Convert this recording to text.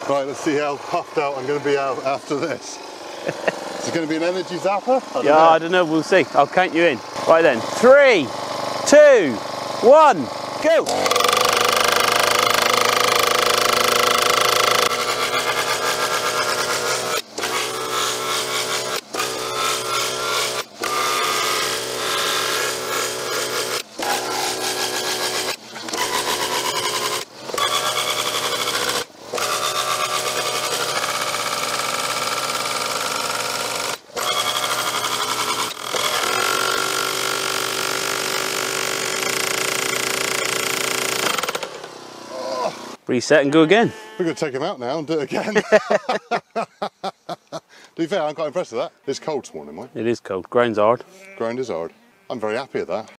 Right, let's see how puffed out I'm going to be out after this. Is it going to be an energy zapper? I don't know, we'll see. I'll count you in. Right then, 3, 2, 1, go! Reset and go again. We're going to take him out now and do it again. To be fair, I'm quite impressed with that. It's cold this morning, mate. It is cold. Ground's hard. Ground is hard. I'm very happy with that.